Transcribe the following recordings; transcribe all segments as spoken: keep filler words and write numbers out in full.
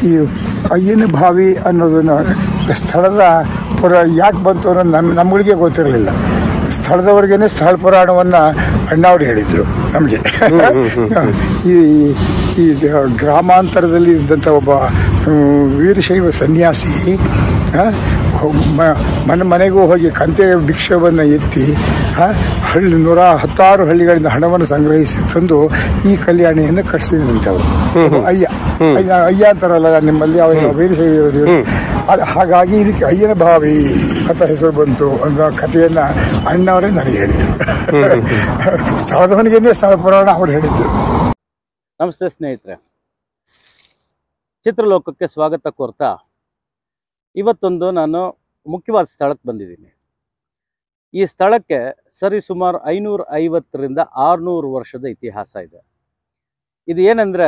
ಈ ಅಯ್ಯನ ಬಾವಿ ಅನ್ನೋದನ್ನು ಸ್ಥಳದ ಪುರ ಯಾಕೆ ಬಂತು ಅನ್ನೋದು ನಮ್ಮ ನಮ್ಮಗಳಿಗೆ ಗೊತ್ತಿರಲಿಲ್ಲ. ಸ್ಥಳದವರೆಗೇನೆ ಸ್ಥಳ ಪುರಾಣವನ್ನು ಅಣ್ಣವ್ರು ಹೇಳಿದರು ನಮಗೆ. ಈ ಈ ಗ್ರಾಮಾಂತರದಲ್ಲಿ ಇದ್ದಂಥ ಒಬ್ಬ ವೀರಶೈವ ಸನ್ಯಾಸಿ ಮನೆ ಮನೆಗೂ ಹೋಗಿ ಕಂತೆ ಭಿಕ್ಷವನ್ನು ಎತ್ತಿ ಹಳ್ಳಿ ನೂರ ಹತ್ತಾರು ಹಳ್ಳಿಗಳಿಂದ ಹಣವನ್ನು ಸಂಗ್ರಹಿಸಿ ತಂದು ಈ ಕಲ್ಯಾಣಿಯನ್ನು ಕಟ್ಟಿಸಿದಂಥವ್ರು ಅಯ್ಯ ಅಯ್ಯ ಅಯ್ಯ ಅಂತಾರಲ್ಲ ನಿಮ್ಮಲ್ಲಿ ಅವರ ವೀರಶೈವ. ಹಾಗಾಗಿ ಇದಕ್ಕೆ ಅಯ್ಯನ ಬಾವಿ ಅಂತ ಹೆಸರು ಬಂತು ಅನ್ನೋ ಕಥೆಯನ್ನು ಅಣ್ಣವರೇ ನನಗೆ ಹೇಳಿದರು. ಸ್ಥಳದವನಿಗೆ ಸ್ಥಳ ಪುರಾಣ ಅವ್ರು ಹೇಳಿದ್ರು. ನಮಸ್ತೆ ಸ್ನೇಹಿತರೆ, ಚಿತ್ರಲೋಕಕ್ಕೆ ಸ್ವಾಗತ ಕೋರ್ತಾ ಇವತ್ತೊಂದು ನಾನು ಮುಖ್ಯವಾದ ಸ್ಥಳಕ್ಕೆ ಬಂದಿದ್ದೀನಿ. ಈ ಸ್ಥಳಕ್ಕೆ ಸರಿ ಸುಮಾರು ಐನೂರ ಐವತ್ತರಿಂದ ಆರುನೂರು ವರ್ಷದ ಇತಿಹಾಸ ಇದೆ. ಇದು ಏನಂದರೆ,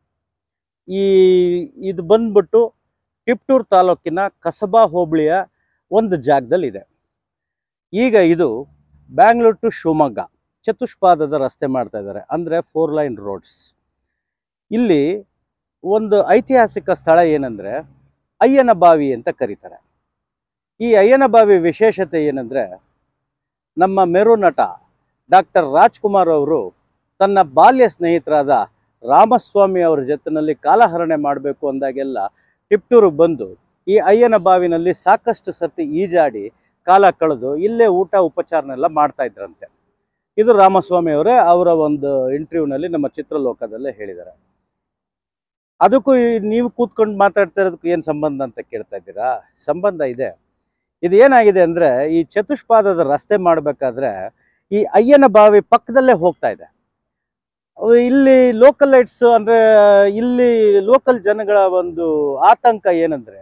ಈ ಇದು ಬಂದ್ಬಿಟ್ಟು ತಿಪಟೂರು ತಾಲೂಕಿನ ಕಸಬಾ ಹೋಬಳಿಯ ಒಂದು ಜಾಗದಲ್ಲಿದೆ. ಈಗ ಇದು ಬ್ಯಾಂಗ್ಳೂರು ಟು ಶಿವಮೊಗ್ಗ ಚತುಷ್ಪಾದದ ರಸ್ತೆ ಮಾಡ್ತಾ ಇದ್ದಾರೆ, ಅಂದರೆ ಫೋರ್ ಲೈನ್ ರೋಡ್ಸ್. ಇಲ್ಲಿ ಒಂದು ಐತಿಹಾಸಿಕ ಸ್ಥಳ ಏನಂದರೆ ಅಯ್ಯನ ಬಾವಿ ಅಂತ ಕರೀತಾರೆ. ಈ ಅಯ್ಯನ ಬಾವಿ ವಿಶೇಷತೆ ಏನಂದರೆ, ನಮ್ಮ ಮೇರು ನಟ ಡಾಕ್ಟರ್ ರಾಜ್ಕುಮಾರ್ ಅವರು ತನ್ನ ಬಾಲ್ಯ ಸ್ನೇಹಿತರಾದ ರಾಮಸ್ವಾಮಿ ಅವರ ಜೊತೆಯಲ್ಲಿ ಕಾಲಹರಣೆ ಮಾಡಬೇಕು ಅಂದಾಗೆಲ್ಲ ತಿಪಟೂರಿಗೆ ಬಂದು ಈ ಅಯ್ಯನ ಬಾವಿನಲ್ಲಿ ಸಾಕಷ್ಟು ಸರ್ತಿ ಈಜಾಡಿ ಕಾಲ ಕಳೆದು ಇಲ್ಲೇ ಊಟ ಉಪಚಾರನೆಲ್ಲ ಮಾಡ್ತಾ ಇದ್ರಂತೆ. ಇದು ರಾಮಸ್ವಾಮಿ ಅವರೇ ಅವರ ಒಂದು ಇಂಟರ್ವ್ಯೂನಲ್ಲಿ ನಮ್ಮ ಚಿತ್ರಲೋಕದಲ್ಲೇ ಹೇಳಿದ್ದಾರೆ. ಅದಕ್ಕೂ ನೀವು ಕೂತ್ಕೊಂಡು ಮಾತಾಡ್ತಾ ಇರೋದಕ್ಕೂ ಏನು ಸಂಬಂಧ ಅಂತ ಕೇಳ್ತಾ ಇದ್ದೀರಾ? ಸಂಬಂಧ ಇದೆ. ಇದು ಏನಾಗಿದೆ ಅಂದರೆ, ಈ ಚತುಷ್ಪಾದದ ರಸ್ತೆ ಮಾಡಬೇಕಾದ್ರೆ ಈ ಅಯ್ಯನ ಬಾವಿ ಪಕ್ಕದಲ್ಲೇ ಹೋಗ್ತಾ ಇದೆ. ಇಲ್ಲಿ ಲೋಕಲ್ ಲೈಟ್ಸ್ ಅಂದರೆ ಇಲ್ಲಿ ಲೋಕಲ್ ಜನಗಳ ಒಂದು ಆತಂಕ ಏನಂದರೆ,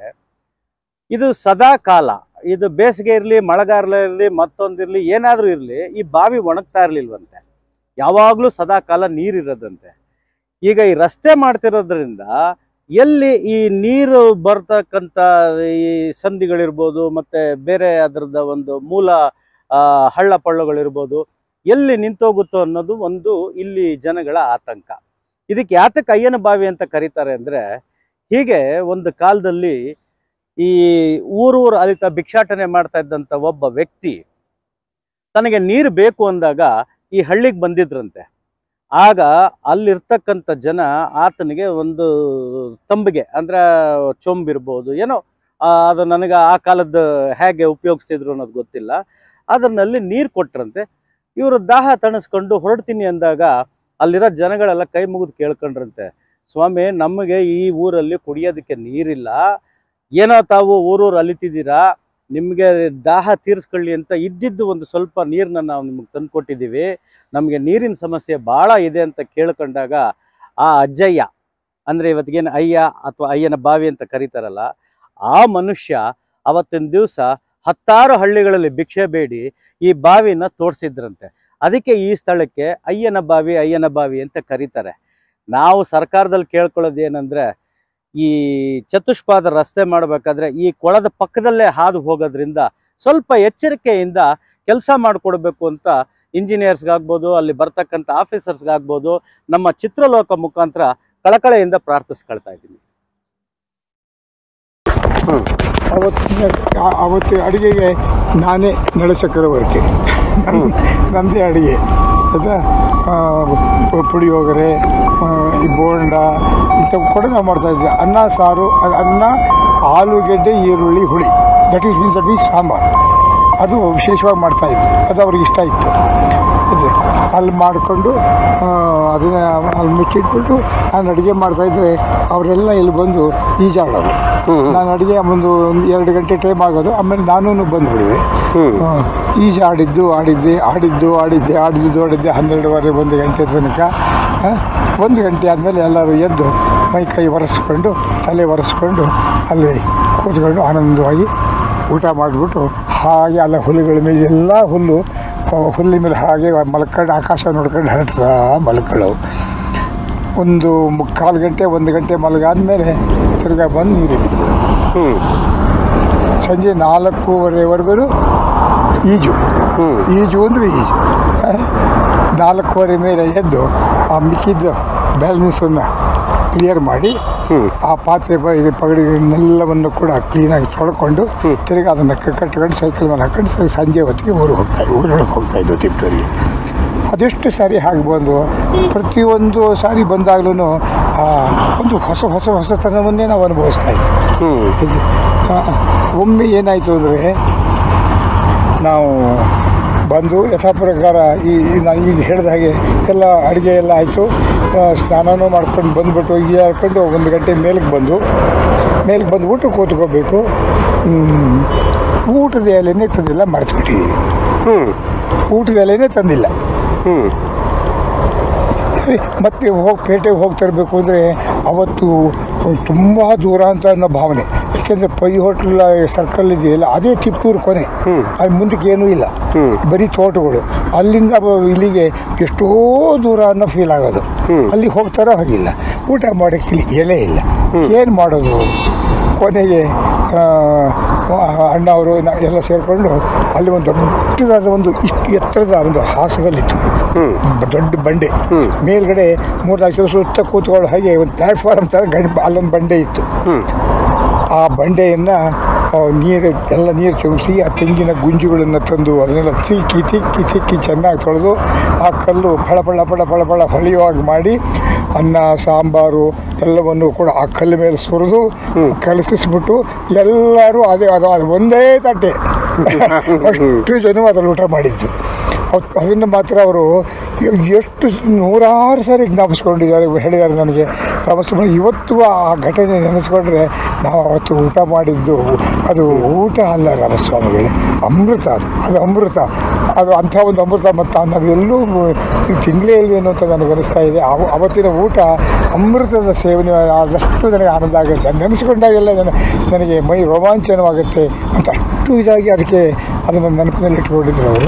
ಇದು ಸದಾ ಕಾಲ, ಇದು ಬೇಸಿಗೆ ಇರಲಿ ಮಳೆಗಾಲ ಇರಲಿ ಮತ್ತೊಂದಿರಲಿ ಏನಾದರೂ ಇರಲಿ ಈ ಬಾವಿ ಒಣಗ್ತಾ ಇರಲಿಲ್ವಂತೆ. ಯಾವಾಗಲೂ ಸದಾ ಕಾಲ ನೀರಿರೋದಂತೆ. ಈಗ ಈ ರಸ್ತೆ ಮಾಡ್ತಿರೋದ್ರಿಂದ ಎಲ್ಲಿ ಈ ನೀರು ಬರ್ತಕ್ಕಂಥ ಈ ಸಂಧಿಗಳಿರ್ಬೋದು ಮತ್ತು ಬೇರೆ ಅದರದ ಒಂದು ಮೂಲ ಹಳ್ಳ ಪಳ್ಳಗಳಿರ್ಬೋದು ಎಲ್ಲಿ ನಿಂತೋಗುತ್ತೋ ಅನ್ನೋದು ಒಂದು ಇಲ್ಲಿ ಜನಗಳ ಆತಂಕ. ಇದಕ್ಕೆ ಯಾತಕ್ಕೆ ಅಯ್ಯನ ಬಾವಿ ಅಂತ ಕರೀತಾರೆ ಅಂದರೆ, ಹೀಗೆ ಒಂದು ಕಾಲದಲ್ಲಿ ಈ ಊರೂರು ಅಲಿತ ಭಿಕ್ಷಾಟನೆ ಮಾಡ್ತಾ ಇದ್ದಂಥ ಒಬ್ಬ ವ್ಯಕ್ತಿ ತನಗೆ ನೀರು ಬೇಕು ಅಂದಾಗ ಈ ಹಳ್ಳಿಗೆ ಬಂದಿದ್ರಂತೆ. ಆಗ ಅಲ್ಲಿರ್ತಕ್ಕಂಥ ಜನ ಆತನಿಗೆ ಒಂದು ತಂಬಿಗೆ ಅಂದರೆ ಚೊಂಬಿರ್ಬೋದು ಏನೋ, ಅದು ನನಗೆ ಆ ಕಾಲದ ಹೇಗೆ ಉಪಯೋಗಿಸ್ತಿದ್ರು ಅನ್ನೋದು ಗೊತ್ತಿಲ್ಲ, ಅದರಲ್ಲಿ ನೀರು ಕೊಟ್ರಂತೆ. ಇವರು ದಾಹ ತಣಿಸ್ಕೊಂಡು ಹೊರಡ್ತೀನಿ ಅಂದಾಗ ಅಲ್ಲಿರೋ ಜನಗಳೆಲ್ಲ ಕೈ ಮುಗಿದು ಕೇಳ್ಕೊಂಡ್ರಂತೆ, ಸ್ವಾಮಿ ನಮಗೆ ಈ ಊರಲ್ಲಿ ಕುಡಿಯೋದಕ್ಕೆ ನೀರಿಲ್ಲ, ಏನೋ ತಾವು ಊರೂರು ಅಲಿತಿದ್ದೀರಾ, ನಿಮಗೆ ದಾಹ ತೀರಿಸ್ಕೊಳ್ಳಿ ಅಂತ ಇದ್ದಿದ್ದು ಒಂದು ಸ್ವಲ್ಪ ನೀರನ್ನ ನಾವು ನಿಮಗೆ ತಂದು ಕೊಟ್ಟಿದ್ದೀವಿ, ನಮಗೆ ನೀರಿನ ಸಮಸ್ಯೆ ಭಾಳ ಇದೆ ಅಂತ ಕೇಳ್ಕೊಂಡಾಗ ಆ ಅಜ್ಜಯ್ಯ ಅಂದರೆ ಇವತ್ತಿಗೇನು ಅಯ್ಯ ಅಥವಾ ಅಯ್ಯನ ಬಾವಿ ಅಂತ ಕರೀತಾರಲ್ಲ, ಆ ಮನುಷ್ಯ ಅವತ್ತಿನ ದಿವಸ ಹತ್ತಾರು ಹಳ್ಳಿಗಳಲ್ಲಿ ಭಿಕ್ಷೆ ಬೇಡಿ ಈ ಬಾವಿನ ತೋರಿಸಿದ್ರಂತೆ. ಅದಕ್ಕೆ ಈ ಸ್ಥಳಕ್ಕೆ ಅಯ್ಯನ ಬಾವಿ ಅಯ್ಯನ ಬಾವಿ ಅಂತ ಕರೀತಾರೆ. ನಾವು ಸರ್ಕಾರದಲ್ಲಿ ಕೇಳ್ಕೊಳ್ಳೋದು ಏನಂದರೆ, ಈ ಚತುಷ್ಪಾದ ರಸ್ತೆ ಮಾಡಬೇಕಾದ್ರೆ ಈ ಕೊಳದ ಪಕ್ಕದಲ್ಲೇ ಹಾದು ಹೋಗೋದ್ರಿಂದ ಸ್ವಲ್ಪ ಎಚ್ಚರಿಕೆಯಿಂದ ಕೆಲಸ ಮಾಡಿಕೊಡ್ಬೇಕು ಅಂತ ಇಂಜಿನಿಯರ್ಸ್ಗಾಗ್ಬೋದು ಅಲ್ಲಿ ಬರ್ತಕ್ಕಂಥ ಆಫೀಸರ್ಸ್ಗಾಗ್ಬೋದು ನಮ್ಮ ಚಿತ್ರಲೋಕ ಮುಖಾಂತರ ಕಳಕಳೆಯಿಂದ ಪ್ರಾರ್ಥಿಸ್ಕೊಳ್ತಾ ಇದ್ದೀನಿ. ಅವತ್ತಿನ ಅವತ್ತಿನ ಅಡುಗೆಗೆ ನಾನೇ ನಳಚಕ್ರವರ್ತಿ, ನನ್ನದೇ ಅಡುಗೆ ಆಯಿತಾ. ಪುಳಿಯೋಗರೆ, ಈ ಬೋಂಡ ಇಂಥವು ಕೂಡ ನಾವು ಮಾಡ್ತಾಯಿದ್ವಿ. ಅನ್ನ ಸಾರು, ಅನ್ನ ಆಲೂಗೆಡ್ಡೆ ಈರುಳ್ಳಿ ಹುಳಿ, that is means that means sambar, ಅದು ವಿಶೇಷವಾಗಿ ಮಾಡ್ತಾಯಿದ್ವಿ. ಅದು ಅವ್ರಿಗೆ ಇಷ್ಟ ಇತ್ತು. ಇದೆ ಅಲ್ಲಿ ಮಾಡಿಕೊಂಡು ಅದನ್ನು ಅಲ್ಲಿ ಮುಚ್ಚಿಟ್ಬಿಟ್ಟು ನಾನು ಅಡುಗೆ ಮಾಡ್ತಾಯಿದ್ರೆ ಅವರೆಲ್ಲ ಇಲ್ಲಿ ಬಂದು ಈಜಾಡೋದು. ನಾನು ಅಡುಗೆ ಒಂದು ಎರಡು ಗಂಟೆ ಟೈಮ್ ಆಗೋದು, ಆಮೇಲೆ ನಾನು ಬಂದುಬಿಡುವೆ. ಈಜಾಡಿದ್ದು ಆಡಿದ್ದೆ ಆಡಿದ್ದು ಆಡಿದ್ದೆ ಆಡಿದ್ದು ಆಡಿದ್ದೆ ಹನ್ನೆರಡುವರೆ ಒಂದು ಗಂಟೆ ತನಕ. ಒಂದು ಗಂಟೆ ಆದಮೇಲೆ ಎಲ್ಲರೂ ಎದ್ದು ಮೈ ಕೈ ಒರೆಸ್ಕೊಂಡು ತಲೆ ಒರೆಸ್ಕೊಂಡು ಅಲ್ಲಿ ಕೂತ್ಕೊಂಡು ಆನಂದವಾಗಿ ಊಟ ಮಾಡಿಬಿಟ್ಟು ಹಾಗೆ ಅಲ್ಲ ಹುಲ್ಲುಗಳ ಮೇಲೆ ಎಲ್ಲ ಹುಲ್ಲು ಹುಲ್ಲಿನ ಮೇಲೆ ಹಾಗೆ ಮಲ್ಕೊಂಡು ಆಕಾಶ ನೋಡ್ಕೊಂಡು ಹರಡ್ತಾ ಮಲ್ಕೊಳ್ಳೋವು. ಒಂದು ಮುಕ್ಕಾಲು ಗಂಟೆ ಒಂದು ಗಂಟೆ ಮಲಗಾದ್ಮೇಲೆ ತಿರ್ಗಾ ಬಂದು ನೀರಿಗೆ ಬಿಟ್ಬಿಡೋದು. ಸಂಜೆ ನಾಲ್ಕೂವರೆವರೆಗೂ ಈಜು ಈಜು ಅಂದರೆ ಈಜು. ನಾಲ್ಕೂವರೆ ಮೇಲೆ ಎದ್ದು ಆ ಮಿಕ್ಕಿದ್ದು ಬ್ಯಾಲೆನ್ಸನ್ನು ಕ್ಲಿಯರ್ ಮಾಡಿ ಆ ಪಾತ್ರೆ ಪಗಡಿಗಳನ್ನೆಲ್ಲವನ್ನು ಕೂಡ ಕ್ಲೀನಾಗಿ ತೊಳ್ಕೊಂಡು ತಿರುಗಿ ಅದನ್ನು ಕಟ್ಕೊಂಡು ಸೈಕಲ್ ಮೇಲೆ ಹಾಕೊಂಡು ಸಂಜೆ ಹೊತ್ತಿಗೆ ಊರಿಗೆ ಹೋಗ್ತಾ ಊರೊಳಗೆ ಹೋಗ್ತಾ ಇದ್ವು ತಿಪ್ಟೂರಿಗೆ. ಅದೆಷ್ಟು ಸಾರಿ ಹಾಗೆ ಬಂದು ಪ್ರತಿಯೊಂದು ಸಾರಿ ಬಂದಾಗಲೂ ಒಂದು ಹೊಸ ಹೊಸ ಹೊಸತನವನ್ನೇ ನಾವು ಅನುಭವಿಸ್ತಾ ಇದ್ವಿ. ಒಮ್ಮೆ ಏನಾಯಿತು ಅಂದರೆ ನಾವು ಬಂದು ಯಥಾ ಪ್ರಕಾರ ಈ ನಾನು ಈಗ ಹೇಳಿದ ಹಾಗೆ ಎಲ್ಲ ಅಡುಗೆ ಎಲ್ಲ ಆಯಿತು, ಸ್ನಾನನೂ ಮಾಡ್ಕೊಂಡು ಬಂದುಬಿಟ್ಟು ಈ ಹಾಕೊಂಡು ಒಂದು ಗಂಟೆ ಮೇಲಕ್ಕೆ ಬಂದು ಮೇಲಕ್ಕೆ ಬಂದು ಊಟಕ್ಕೆ ಕೂತ್ಕೋಬೇಕು. ಊಟದ ಎಲೆನೇ ತಂದಿಲ್ಲ, ಮರೆತು ಬಿಟ್ಟಿದ್ದೀವಿ. ಊಟದ ಎಲೆನೇ ತಂದಿಲ್ಲ. ಸರಿ, ಮತ್ತೆ ಹೋಗಿ ಪೇಟೆಗೆ ಹೋಗಿ ತರಬೇಕು ಅಂದರೆ ಅವತ್ತು ತುಂಬ ದೂರ ಅಂತ ಅನ್ನೋ ಭಾವನೆ. ಯಾಕೆಂದರೆ ಪೈ ಹೋಟ್ಲ್ ಸರ್ಕಲ್ ಇದೆಯಲ್ಲ ಅದೇ ತಿಪ್ಪೂರು ಕೊನೆ, ಅದು ಮುಂದಕ್ಕೆ ಏನೂ ಇಲ್ಲ, ಬರೀ ತೋಟಗಳು. ಅಲ್ಲಿಂದ ಇಲ್ಲಿಗೆ ಎಷ್ಟೋ ದೂರ ಅನ್ನೋ ಫೀಲ್ ಆಗೋದು. ಅಲ್ಲಿಗೆ ಹೋಗ್ತಾರೋ ಹಾಗಿಲ್ಲ, ಊಟ ಮಾಡೋಕ್ಕೆ ಇಲ್ಲಿ ಎಲೆ ಇಲ್ಲ, ಏನು ಮಾಡೋದು? ಕೊನೆಗೆ ಅಣ್ಣ ಅವರು ಎಲ್ಲ ಸೇರಿಕೊಂಡು ಅಲ್ಲಿ ಒಂದು ದೊಡ್ಡದಾದ ಒಂದು ಇಷ್ಟು ಎತ್ತರದ ಒಂದು ಹಾಸಗಲ್ಲಿತ್ತು, ದೊಡ್ಡ ಬಂಡೆ. ಮೇಲ್ಗಡೆ ಮೂರ್ನಾಲ್ಕು ಜನ ಸುತ್ತ ಕೂತ್ಕೊಳ್ಳೋ ಹಾಗೆ ಒಂದು ಪ್ಲ್ಯಾಟ್ಫಾರ್ಮ್ ಥರ ಗಂಡ ಅಲ್ಲೊಂದು ಬಂಡೆ ಇತ್ತು. ಆ ಬಂಡೆಯನ್ನು ನೀರು ಎಲ್ಲ ನೀರು ಚುಮಿಸಿ ಆ ತೆಂಗಿನ ಗುಂಜುಗಳನ್ನು ತಂದು ಅದನ್ನೆಲ್ಲ ತಿಕ್ಕಿ ತಿಕ್ಕಿ ತಿಕ್ಕಿ ಚೆನ್ನಾಗಿ ತೊಳೆದು ಆ ಕಲ್ಲು ಫಳ ಫಳ ಫಳ ಫಳ ಫಳ ಹೊಳೆಯುವಾಗಿ ಮಾಡಿ ಅನ್ನ ಸಾಂಬಾರು ಎಲ್ಲವನ್ನು ಕೂಡ ಆ ಕಲ್ಲು ಮೇಲೆ ಸುರಿದು ಕಲಸಿಸ್ಬಿಟ್ಟು ಎಲ್ಲರೂ ಅದೇ ಅದು ಅದು ಒಂದೇ ತಟ್ಟೆ ಅಷ್ಟು ಜನ ಅದರಲ್ಲಿ ಊಟ ಮಾಡಿದ್ದು. ಅದನ್ನು ಮಾತ್ರ ಅವರು ಎಷ್ಟು ನೂರಾರು ಸಾರಿ ಜ್ಞಾಪಿಸ್ಕೊಂಡಿದ್ದಾರೆ, ಹೇಳಿದ್ದಾರೆ ನನಗೆ. ರಾಮಸ್ವಾಮಿ ಇವತ್ತು ಆ ಘಟನೆ ನೆನೆಸ್ಕೊಂಡ್ರೆ ನಾವು ಅವತ್ತು ಊಟ ಮಾಡಿದ್ದು ಅದು ಊಟ ಅಲ್ಲ ರಾಮಸ್ವಾಮಿಗಳೇ, ಅಮೃತ. ಅದು ಅದು ಅಮೃತ, ಅದು ಅಂಥ ಒಂದು ಅಮೃತ. ಮತ್ತು ನಾವೆಲ್ಲೂ ತಿಂಗಳೇ ಇಲ್ವೇನೋ ಅಂತ ನನಗನ್ನಿಸ್ತಾ ಇದೆ. ಅವ ಅವತ್ತಿನ ಊಟ ಅಮೃತದ ಸೇವನೆ ಆದಷ್ಟು ನನಗೆ ಆನಂದ ಆಗುತ್ತೆ. ನೆನೆಸ್ಕೊಂಡಾಗೆಲ್ಲ ನನ್ನ ನನಗೆ ಮೈ ರೋಮಾಂಚನವಾಗುತ್ತೆ ಅಂತ ಅಷ್ಟು ಇದಾಗಿ ಅದಕ್ಕೆ ಅದನ್ನು ನೆನಪಿನಲ್ಲಿ ಇಟ್ಕೊಂಡಿದ್ರು ಅವರು.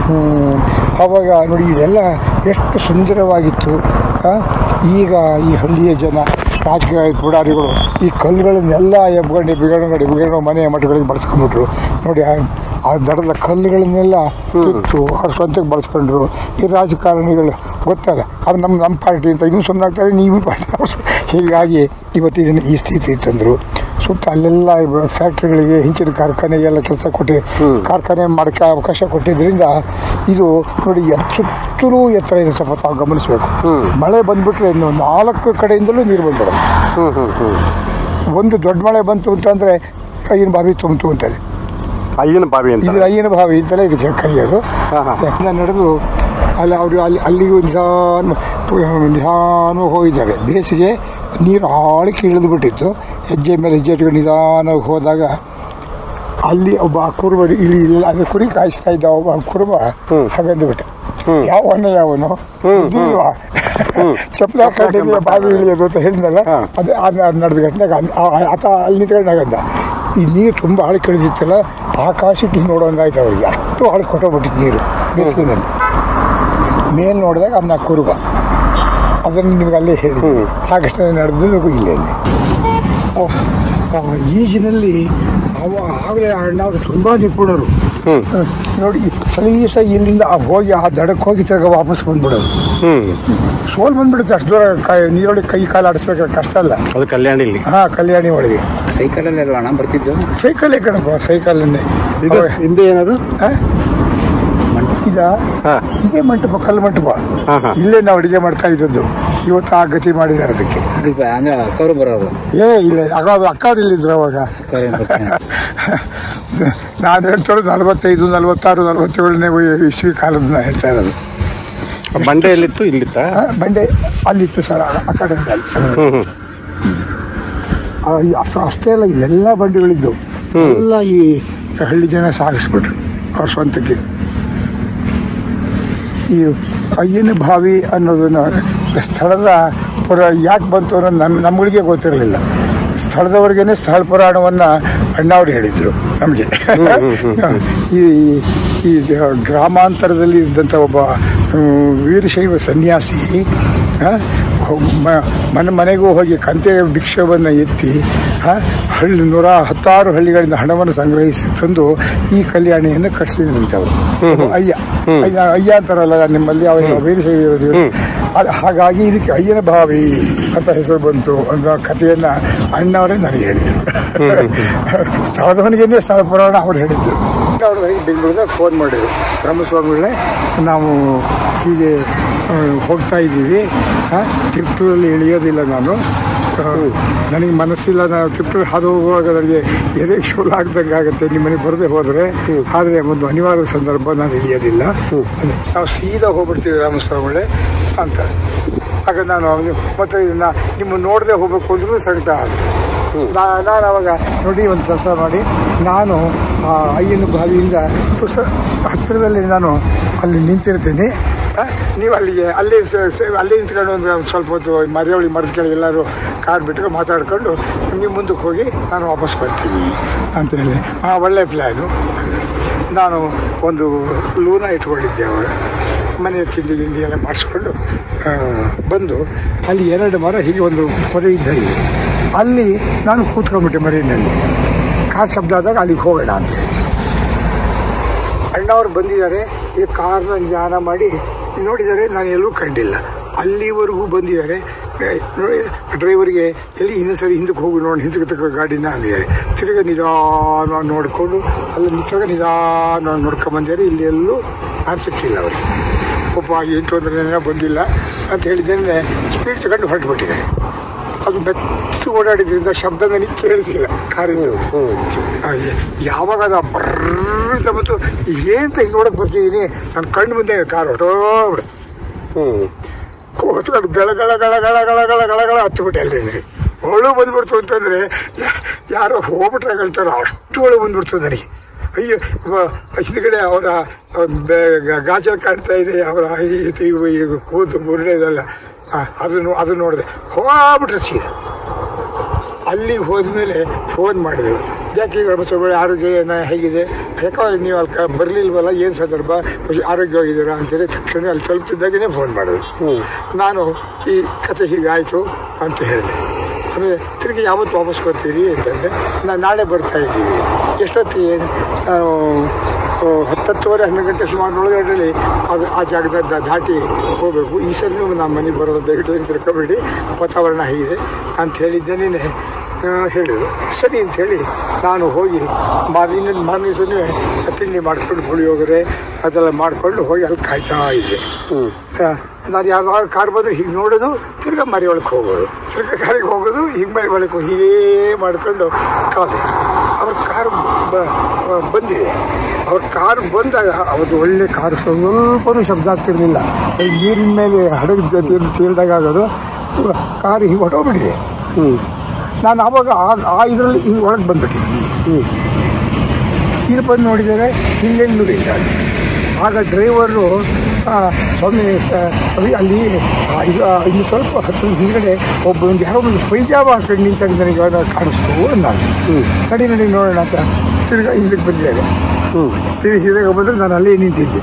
ಆವಾಗ ನೋಡಿ ಇದೆಲ್ಲ ಎಷ್ಟು ಸುಂದರವಾಗಿತ್ತು. ಈಗ ಈ ಹಳ್ಳಿಯ ಜನ ರಾಜಕೀಯ ಪುಡಾರಿಗಳು ಈ ಕಲ್ಲುಗಳನ್ನೆಲ್ಲ ಎಬ್ಗಂಡು ಬಿಗಣಗಡಿ ಬಿಗಣು ಮನೆ ಮಠಗಳಿಗೆ ಬಳಸ್ಕೊಂಡ್ಬಿಟ್ರು ನೋಡಿ. ಆ ದಡದ ಕಲ್ಲುಗಳನ್ನೆಲ್ಲ ಕಿತ್ತು ಅವ್ರ ಸ್ವಂತಕ್ಕೆ ಬಳಸ್ಕೊಂಡ್ರು. ಈ ರಾಜಕಾರಣಿಗಳು ಗೊತ್ತಲ್ಲ, ಅದು ನಮ್ಮ ನಮ್ಮ ಪಾರ್ಟಿ ಅಂತ ಇನ್ನೂ ಸುಮ್ಮನೆ ಆಗ್ತಾರೆ, ನೀವು ಪಾರ್ಟಿ. ಹೀಗಾಗಿ ಇವತ್ತು ಇದನ್ನು ಈ ಸ್ಥಿತಿ ತಂದರು. ಸುತ್ತ ಅಲ್ಲೆಲ್ಲ ಫ್ಯಾಕ್ಟ್ರಿಗಳಿಗೆ ಹಿಂಚಿನ ಕಾರ್ಖಾನೆಗೆಲ್ಲ ಕೆಲಸ ಕೊಟ್ಟು ಕಾರ್ಖಾನೆ ಮಾಡೋಕ್ಕೆ ಅವಕಾಶ ಕೊಟ್ಟಿದ್ದರಿಂದ ಇದು ನೋಡಿ ಸುತ್ತಲೂ ಎತ್ತರ ಇದೆ. ಸ್ವಲ್ಪ ತಾವು ಗಮನಿಸಬೇಕು. ಮಳೆ ಬಂದುಬಿಟ್ರೆ ಇನ್ನು ನಾಲ್ಕು ಕಡೆಯಿಂದಲೂ ನೀರು ಬಂದ್ಬಿಡೋದು. ಒಂದು ದೊಡ್ಡ ಮಳೆ ಬಂತು ಅಂತಂದರೆ ಅಯ್ಯನ ಬಾವಿ ತುಂಬಿತು ಅಂತಾರೆ. ಅಯ್ಯನ ಬಾವಿ ಅಂತ ಇದು ಅಯ್ಯನ ಬಾವಿ ಅಂತಲೇ ಇದಕ್ಕೆ ಕರೆಯೋದು. ನಡೆದು ಅಲ್ಲಿ ಅವರು ಅಲ್ಲಿ ಅಲ್ಲಿಗೂ ನಿಧಾನ ನಿಧಾನ ಹೋಗಿದ್ದಾರೆ. ಬೇಸಿಗೆ ನೀರು ಆಳಕ್ಕೆ ಇಳಿದು ಬಿಟ್ಟಿತ್ತು. ಹೆಜ್ಜೆ ಮೇಲೆ ಹೆಜ್ಜೆ ಇಟ್ಕೊಂಡು ನಿಧಾನವಾಗಿ ಹೋದಾಗ ಅಲ್ಲಿ ಒಬ್ಬ ಕುರುಬ ಇಲ್ಲಿ ಇಲ್ಲ ಅದೇ ಕುರಿ ಕಾಯಿಸ್ತಾ ಇದ್ದ ಒಬ್ಬ ಕುರುಬ ಹಾಗಂದುಬಿಟ್ಟೆ. ಯಾವನ ಯಾವನು ಇಲ್ವಾ ಚಪ್ಪಲಿ ಹಾಕೊಂಡಿದ್ದೀಯ ಬಾವಿ ಇಳಿಯೋದು ಅಂತ ಹೇಳಿದ್ನಲ್ಲ, ಅದೇ ಅದು ನಡೆದ ಘಟನೆಗೆ ಅಲ್ಲಿ ಆತ ಅಲ್ಲಿ ನಿಂತ್ಕೊಂಡಾಗಂದ. ಈ ನೀರು ತುಂಬ ಆಳಕ್ಕೆ ಇಳಿದಿತ್ತಲ್ಲ, ಆಕಾಶಕ್ಕೆ ಹಿಂಗೆ ನೋಡೋಂಗಾಯ್ತು ಅವ್ರಿಗೆ. ಅಷ್ಟು ಆಳಕ್ಕೆ ಕೊಟ್ಟೋಗ್ಬಿಟ್ಟಿತ್ತು ನೀರು ಬೇಸಿಗೆನಲ್ಲಿ. ಮೇಲೆ ನೋಡಿದಾಗ ಅವನ ಕುರುಬ, ಅದನ್ನು ನಿಮ್ಗೆ ಅಲ್ಲೇ ಹೇಳಿದ್ದೀನಿ. ಆ ಘಟನೆ ನಡೆದು ಇಲ್ಲೇ ಈಜಿನಲ್ಲಿ ಅವ ಆಗಲೇ ಅಣ್ಣ ಅವರು ತುಂಬ ನಿಪುಣರು ನೋಡಿ. ಸಲೀಸ ಇಲ್ಲಿಂದ ಹೋಗಿ ಆ ದಡಕ್ಕೆ ಹೋಗಿ ತಿರ್ಗ ವಾಪಸ್ ಬಂದ್ಬಿಡೋದು. ಸೋಲ್ ಬಂದ್ಬಿಡುತ್ತೆ ಅಷ್ಟು ದೂರ. ಕೈ ನೀರೊಳಗೆ ಕೈ ಕಾಲು ಆಡಿಸ್ಬೇಕಾದ್ರೆ ಕಷ್ಟ ಅಲ್ಲ. ಅದು ಕಲ್ಯಾಣಿ ಇಲ್ಲಿ ಹಾಂ ಕಲ್ಯಾಣಿ ಒಳಗೆ ಸೈಕಲಲ್ಲಿ ಅಣ್ಣ ಬರ್ತಿದ್ದು. ಸೈಕಲ್ಲೇ ಕಣಪ್ಪ, ಸೈಕಲನ್ನೇ. ಹಿಂದೆ ಏನದು ಇದ ಇದೇ ಮಂಟಪ, ಕಲ್ಲು ಮಂಟಪ. ಇಲ್ಲೇ ನಾವು ಅಡುಗೆ ಮಾಡ್ತಾ ಇದ್ದದ್ದು. ಇವತ್ತು ಆ ಗತಿ ಮಾಡಿದ್ದಾರೆ ಅದಕ್ಕೆ. ಏ ಇಲ್ಲ, ಆಗ ಅಕ್ಕವ್ರು ಇಲ್ಲಿದ್ರು ಅವಾಗ. ನಾನು ಹೇಳ್ತಾರೋ ನಲ್ವತ್ತೈದು ನಲ್ವತ್ತಾರು ನಲ್ವತ್ತೇಳನೇ ಇಸ್ವಿ ಕಾಲದ ಹೇಳ್ತಾ ಇರೋದು. ಬಂಡೆ ಎಲ್ಲಿತ್ತು? ಇಲ್ಲಿತ್ತ ಬಂಡೆ ಅಲ್ಲಿತ್ತು ಸರ್, ಆ ಕಡೆ. ಅಷ್ಟು ಅಷ್ಟೇ ಅಲ್ಲ, ಇಲ್ಲೆಲ್ಲ ಬಂಡೆಗಳಿದ್ದು ಎಲ್ಲ ಈ ಹಳ್ಳಿ ಜನ ಸಾಗಿಸ್ಬಿಟ್ರು ಅವ್ರ ಸ್ವಂತಕ್ಕೆ. ಈ ಅಯ್ಯನ ಬಾವಿ ಅನ್ನೋದನ್ನು ಸ್ಥಳದ ಪುರ ಯಾಕೆ ಬಂತು ಅನ್ನೋದು ನಮ್ಮ ನಮ್ಮಗಳಿಗೆ ಗೊತ್ತಿರಲಿಲ್ಲ. ಸ್ಥಳದವರೆಗೇನೆ ಸ್ಥಳ ಪುರಾಣವನ್ನು ಅಣ್ಣವ್ರು ಹೇಳಿದರು ನಮಗೆ. ಈ ಈ ಗ್ರಾಮಾಂತರದಲ್ಲಿ ಇದ್ದಂಥ ಒಬ್ಬ ವೀರಶೈವ ಸನ್ಯಾಸಿ ಮನೆ ಮನೆಗೂ ಹೋಗಿ ಕಂತೆ ಭಿಕ್ಷವನ್ನು ಎತ್ತಿ ಹಳ್ಳಿ ನೂರ ಹತ್ತಾರು ಹಳ್ಳಿಗಳಿಂದ ಹಣವನ್ನು ಸಂಗ್ರಹಿಸಿ ತಂದು ಈ ಕಲ್ಯಾಣಿಯನ್ನು ಕಟ್ಟಿಸಿದಂಥವ್ರು. ಅಯ್ಯ ಅಯ್ಯ ಅಯ್ಯ ಅಂತಾರಲ್ಲ ನಿಮ್ಮಲ್ಲಿ, ಅವರು ವೀರಶೈವ ಅದು ಹಾಗಾಗಿ ಇದಕ್ಕೆ ಅಯ್ಯನ ಬಾವಿ ಅಂತ ಹೆಸರು ಬಂತು ಅನ್ನೋ ಕಥೆಯನ್ನು ಅಣ್ಣವರೇ ನನಗೆ ಹೇಳಿದರು. ಸ್ಥಳದವನಿಗೆ ಸ್ಥಳ ಪುರಾಣ ಅವ್ರು ಹೇಳಿದ್ರು. ಅವರು ನನಗೆ ಬೆಂಗಳೂರಿಗೆ ಫೋನ್ ಮಾಡಿದರು, ರಾಮಸ್ವಾಮಿಗಳೇ ನಾವು ಹೀಗೆ ಹೋಗ್ತಾ ಇದ್ದೀವಿ, ಟಿಪ್ಪೂರಲ್ಲಿ ಇಳಿಯೋದಿಲ್ಲ, ನಾನು ನನಗೆ ಮನಸ್ಸಿಲ್ಲ, ನಾನು ಟಿಪ್ಪು ಹಾದು ಹೋಗುವಾಗ ನನಗೆ ಎದೆ ಶೂಲ ಆಗ್ದಂಗೆ ಆಗುತ್ತೆ, ನಿಮ್ಮ ಮನೆಗೆ ಬರದೆ ಹೋದರೆ, ಆದರೆ ಒಂದು ಅನಿವಾರ್ಯ ಸಂದರ್ಭ ನಾನು ಇಳಿಯೋದಿಲ್ಲ, ನಾವು ಸೀದಾ ಹೋಗ್ಬಿಡ್ತೀವಿ ರಾಮಸ್ವಾಮಿಗಳೇ ಅಂತ. ಆಗ ನಾನು ಅವನು ಮತ್ತೆ ನಾ ನಿಮ್ಮ ನೋಡದೆ ಹೋಗ್ಬೇಕು ಅಂದ್ರೂ ಸಂಕಟ ಆಗ. ನಾನು ಅವಾಗ ನೋಡಿ ಒಂದು ಕೆಲಸ ಮಾಡಿ, ನಾನು ಆ ಅಯ್ಯನ ಬಾವಿಯಿಂದ ಪುಸ ಹತ್ತಿರದಲ್ಲಿ ನಾನು ಅಲ್ಲಿ ನಿಂತಿರ್ತೀನಿ, ನೀವು ಅಲ್ಲಿಗೆ ಅಲ್ಲಿ ಅಲ್ಲಿ ನಿಂತ್ಕೊಂಡು ಒಂದು ಸ್ವಲ್ಪ ಹೊತ್ತು ಮರೆಯವಳಿ ಮರದ ಕೆಳಗೆ ಎಲ್ಲರೂ ಕಾರ್ ಬಿಟ್ಟು ಮಾತಾಡ್ಕೊಂಡು ನೀವು ಮುಂದಕ್ಕೆ ಹೋಗಿ ನಾನು ವಾಪಸ್ ಬರ್ತೀನಿ ಅಂತ ಹೇಳಿ. ಹಾಂ, ಒಳ್ಳೆಯ ಪ್ಲ್ಯಾನು. ನಾನು ಒಂದು ಲೂನ ಇಟ್ಕೊಂಡಿದ್ದೆ ಅವಾಗ, ಮನೆ ತಿಂಡಿ ಗಿಂಡಿ ಎಲ್ಲ ಮಾಡಿಸ್ಕೊಂಡು ಬಂದು ಅಲ್ಲಿ ಎರಡು ಮರ ಹೀಗೆ ಒಂದು ಪೊದೆ ಇದ್ದ ಇದೆ, ಅಲ್ಲಿ ನಾನು ಕೂತ್ಕೊಂಡ್ಬಿಟ್ಟೆ ಮರಿನಲ್ಲಿ. ಕಾರ್ ಶಬ್ದ ಆದಾಗ ಅಲ್ಲಿಗೆ ಹೋಗೋಣ ಅಂತೇಳಿ ಅಣ್ಣವ್ರು ಬಂದಿದ್ದಾರೆ. ಈ ಕಾರ್ನ ಧ್ಯಾನ ಮಾಡಿ ನೋಡಿದರೆ ನಾನು ಎಲ್ಲೂ ಕಂಡಿಲ್ಲ. ಅಲ್ಲಿವರೆಗೂ ಬಂದಿದ್ದಾರೆ. ಡ್ರೈವರ್ಗೆ ಎಲ್ಲಿ ಇನ್ನೊಂದು ಸರಿ ಹಿಂದಕ್ಕೆ ಹೋಗಿ ನೋಡಿ, ಹಿಂದಕ್ಕೆ ತಕ್ಕ ಗಾಡಿನ ಅಂದಿದ್ದಾರೆ. ತಿರುಗ ನಿಧಾನ ನೋಡಿಕೊಂಡು ಅಲ್ಲಿ ನಿಂತಾಗ ನಿಧಾನ ನೋಡ್ಕೊಂಬಂದಿದ್ದಾರೆ. ಇಲ್ಲಿ ಎಲ್ಲೂ ಕಾಣಿಸಕ್ಕಿಲ್ಲ ಅವರಿಗೆ. ಪಾಪ ಏನು ತೊಂದರೆ ಬಂದಿಲ್ಲ ಅಂತ ಹೇಳಿದ್ದೇನೆ. ಸ್ಪೀಡ್ ತಗೊಂಡು ಹೊರಟುಬಿಟ್ಟಿದ್ದಾರೆ. ಅದು ಮೆತ್ತು ಓಡಾಡಿದ್ರಿಂದ ಶಬ್ದ ನನಗೆ ಕೇಳಿಸಿಲ್ಲ ಕಾರಿಂದು. ಯಾವಾಗ ಅದು ಬರ್ರ ಮತ್ತು ಏನು ತೆಗೆದು ನೋಡಕ್ಕೆ ಬರ್ತಿದ್ದೀನಿ, ನನ್ನ ಕಣ್ಣು ಮುಂದೆ ಕಾರ್ ಹೊಟ್ಟೋಗ್ಬಿಡು ಹೊತ್ಕೊಂಡು ಗಳ ಗಳ ಗಳ ಗಳ ಗಳ ಗಳ ಗಳ ಗಳ ಹತ್ತಿಬಿಟ್ಟೆ ಅಲ್ಲೇ. ಒಳು ಬಂದ್ಬಿಡ್ತು ಅಂತಂದರೆ ಯಾರೋ ಹೋಗ್ಬಿಟ್ರೆ ಹೇಳ್ತಾರೋ ಅಷ್ಟು ಒಳಗೆ ಬಂದ್ಬಿಡ್ತು ನನಗೆ. ಅಯ್ಯೋ, ಹಿಂದ್ಗಡೆ ಅವರ ಗಾಜಲ್ ಕಾಣ್ತಾ ಇದೆ, ಅವರ ಈಗ ಕೂತು ಬುರುಡೆದಲ್ಲ, ಅದನ್ನು ಅದು ನೋಡಿದೆ. ಹೋಗ್ಬಿಟ್ರೆ ಸೀದಾ ಅಲ್ಲಿಗೆ ಹೋದ್ಮೇಲೆ ಫೋನ್ ಮಾಡಿದ್ರು, ಯಾಕೆ ರಮಸ್ವಾಮಿ ಆರೋಗ್ಯ ಏನ ಹೇಗಿದೆ, ಯಾಕಂದ್ರೆ ನೀವು ಅಲ್ಲಿ ಕ ಬರಲಿಲ್ವಲ್ಲ, ಏನು ಸಂದರ್ಭ, ಆರೋಗ್ಯವಾಗಿದ್ದೀರಾ ಅಂತೇಳಿ ತಕ್ಷಣ ಅಲ್ಲಿ ತಲುಪಿದ್ದಾಗೇ ಫೋನ್ ಮಾಡಿದ್ರು. ನಾನು ಈ ಕತೆ ಹೀಗಾಯಿತು ಅಂತ ಹೇಳಿದೆ. ಆಮೇಲೆ ತಿರುಗಿ ಯಾವತ್ತು ವಾಪಸ್ ಬರ್ತೀರಿ ಅಂತಂದರೆ, ನಾನು ನಾಳೆ ಬರ್ತಾ ಇದ್ದೀವಿ. ಎಷ್ಟೊತ್ತಿಗೆ ನಾನು ಹತ್ತತ್ತುವರೆ ಹನ್ನೊಂದು ಗಂಟೆ ಸುಮಾರು ಒಳಗಡೆಯಲ್ಲಿ ಅದು ಆ ಜಾಗದ ದಾಟಿ ಹೋಗಬೇಕು. ಈ ಸರಿ ನಮ್ಮ ಮನೆಗೆ ಬರೋದು ದಯವಿಟ್ಟು ತಿಳ್ಕೊಬೇಡಿ, ವಾತಾವರಣ ಹೇಗಿದೆ ಅಂತ ಹೇಳಿದ್ದೇನೆ ಹೇಳಿದರು. ಸರಿ ಅಂಥೇಳಿ ನಾನು ಹೋಗಿ ಮಾರ್ನಿಂಗ್ ಮಾರ್ನಿಂಗ್ ಸಲ ತಿಂಡಿ ಮಾಡ್ಕೊಂಡು ಪುಳಿಯೋಗರೆ ಅದೆಲ್ಲ ಮಾಡಿಕೊಂಡು ಹೋಗಿ ಅಲ್ಲಿ ಕಾಯ್ತಾ ಇದ್ದೆ. ನಾನು ಯಾವ್ದಾದ್ರು ಕಾರ್ ಬಂದರೆ ಹೀಗೆ ನೋಡೋದು, ತಿರ್ಗಾ ಮರಿ ಒಳಗೆ ಹೋಗೋದು, ತಿರ್ಗಾ ಕಾರಿಗೆ ಹೋಗೋದು, ಹೀಗೆ ಮರಿ ಒಳಗೆ ಹೋಗಿ ಹೀಗೇ ಮಾಡಿಕೊಂಡು ಕಾದೆ. ಅವ್ರ ಕಾರ್ ಬಂದಿದೆ. ಅವ್ರ ಕಾರ್ ಬಂದಾಗ ಅವತ್ತು ಒಳ್ಳೆ ಕಾರ್ ಸ್ವಲ್ಪನೂ ಶಬ್ದ ಆಗ್ತಿರಲಿಲ್ಲ. ನೀರಿನ ಮೇಲೆ ಹಡಗು ಜೊತೆ ತೇಲ್ದಾಗ ಆಗೋದು, ಕಾರ್ ಹೀಗೆ ಹೊಟ್ಟೋಗ್ಬಿಟ್ಟಿದೆ. ನಾನು ಆವಾಗ ಆ ಇದರಲ್ಲಿ ಹಿಂಗೆ ಒಳಗೆ ಬಂದ್ಬಿಟ್ಟಿದ್ದೀನಿ. ಇಲ್ಲಿ ಬಂದು ನೋಡಿದರೆ ಇಲ್ಲೆಲ್ಲೂ ಇಲ್ಲ. ಆಗ ಡ್ರೈವರು ಸ್ವಾಮಿ ಅಲ್ಲಿ ಇನ್ನು ಸ್ವಲ್ಪ ಹತ್ತು ಹಿಂದ್ಗಡೆ ಒಬ್ಬ ಒಂದು ಯಾರೋ ಒಂದು ಪೈಜಾಮ ಹಾಕೊಂಡು ನಿಂತಾಗ ನನಗೆ ಕಾಣಿಸ್ತು ನಾನು. ನಡಿ ನಡಿ ನೋಡೋಣ ಅಂತ ತಿರ್ಗಿ ಹಿಂದಕ್ಕೆ ಬಂದಿದ್ದಾರೆ. ತಿರುಗಿ ಹಿಂದಾಗ ಬಂದರೆ ನಾನು ಅಲ್ಲೇ ನಿಂತಿದ್ದೆ.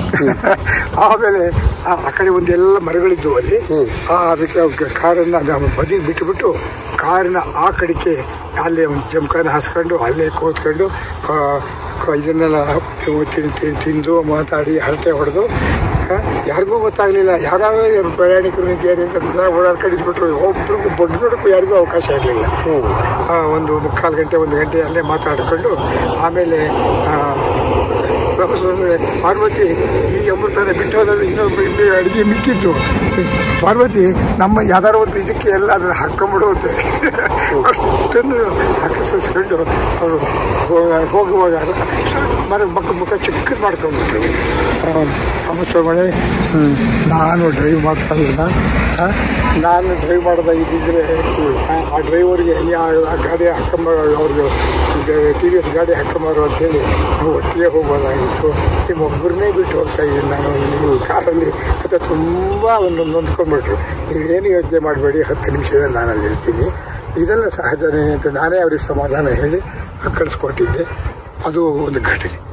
ಆಮೇಲೆ ಆ ಕಡೆ ಒಂದೆಲ್ಲ ಮರಗಳಿದ್ದು ಅಲ್ಲಿ, ಅದಕ್ಕೆ ಕಾರನ್ನು ಅದು ಬದಿಗೆ ಬಿಟ್ಟುಬಿಟ್ಟು ಕಾರಿನ ಆ ಕಡೆಗೆ ಅಲ್ಲೇ ಒಂದು ಜಮಖಾನ ಹಾಸ್ಕೊಂಡು ಅಲ್ಲೇ ಕೂತ್ಕೊಂಡು ಇದನ್ನೆಲ್ಲ ತಿಂದು ತಿಂದು ಮಾತಾಡಿ ಹರಟೆ ಹೊಡೆದು ಯಾರಿಗೂ ಗೊತ್ತಾಗಲಿಲ್ಲ. ಯಾರಾவது ಪ್ರಯಾಣಿಕರು ನಿಂತಿದ್ದಾರೆ ಅಂತ ಓಡಾಡ್ಕೊಂಡಿದ್ಬಿಟ್ರು. ಒಬ್ರಿಗೂ ಬಡ್ಡೋಡಕ್ಕೂ ಯಾರಿಗೂ ಅವಕಾಶ ಇರಲಿಲ್ಲ. ಒಂದು ಮುಕ್ಕಾಲು ಗಂಟೆ ಒಂದು ಗಂಟೆ ಅಲ್ಲೇ ಮಾತಾಡಿಕೊಂಡು ಆಮೇಲೆ ಪಾರ್ವತಿ ಈ ಅಮೃತನ ಬಿಟ್ಟು ಹೋದ್ರೆ ಇನ್ನೊಬ್ಬ ಇಲ್ಲಿ ಅಡುಗೆ ಮಿಕ್ಕಿತ್ತು. ಪಾರ್ವತಿ ನಮ್ಮ ಯಾವ್ದಾರು ಒಂದು ಇದಕ್ಕೆ ಎಲ್ಲ ಅದನ್ನು ಹಾಕ್ಕೊಂಬಿಡುತ್ತೆ, ಅಷ್ಟನ್ನು ಹಾಕಿಸ್ಕೊಂಡು ಅವರು ಹೋಗುವಾಗ ಮರ ಮಕ್ಕ ಮುಖ ಚಿಕ್ಕದು ಮಾಡ್ಕೊಂಡ್ಬಿಟ್ರು. ರಾಮಸ್ವಾಮಿ, ನಾನು ಡ್ರೈವ್ ಮಾಡ್ತಾ ಇಲ್ಲ, ನಾನು ಡ್ರೈವ್ ಮಾಡೋದಾಗಿದ್ದಿದ್ರೆ ಆ ಡ್ರೈವರ್ಗೆ ಆ ಗಾಡಿ ಹಾಕೊಂಬ ಅವ್ರಿಗೆ ಟಿ ವಿ ಎಸ್ ಗಾಡಿ ಹಾಕೊಂಬಾರು ಅಂಥೇಳಿ ನಾವು ಒಟ್ಟಿಗೆ ಹೋಗ್ಬೋದಾಗಿತ್ತು. ನಿಮ್ಮೊಬ್ಬರನ್ನೇ ಬಿಟ್ಟು ಹೋಗ್ತಾ ಇದ್ದೀನಿ ನಾನು ಇಲ್ಲಿ ಕಾರಲ್ಲಿ ಅಂತ ತುಂಬ ಒಂದು ನೊಂದ್ಕೊಂಡ್ಬಿಟ್ರು. ನೀವೇನು ಯೋಚನೆ ಮಾಡಬೇಡಿ, ಹತ್ತು ನಿಮಿಷದಲ್ಲಿ ನಾನು ಅಲ್ಲಿ ಇರ್ತೀನಿ, ಇದೆಲ್ಲ ಸಹಜನೇ ಅಂತ ನಾನೇ ಅವ್ರಿಗೆ ಸಮಾಧಾನ ಹೇಳಿ ಕಳಿಸ್ಕೊಟ್ಟಿದ್ದೆ. ಅದು ಒಂದು ಘಟನೆ.